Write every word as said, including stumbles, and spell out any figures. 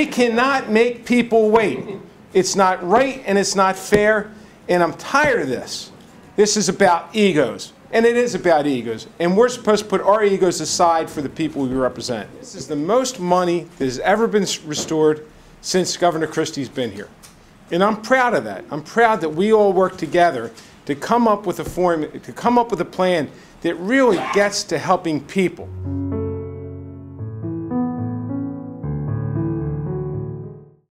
We cannot make people wait. It's not right and it's not fair, and I'm tired of this. This is about egos, and it is about egos, and we're supposed to put our egos aside for the people we represent. This is the most money that has ever been restored since Governor Christie's been here, and I'm proud of that. I'm proud that we all work together to come up with a form, to come up with a plan that really gets to helping people.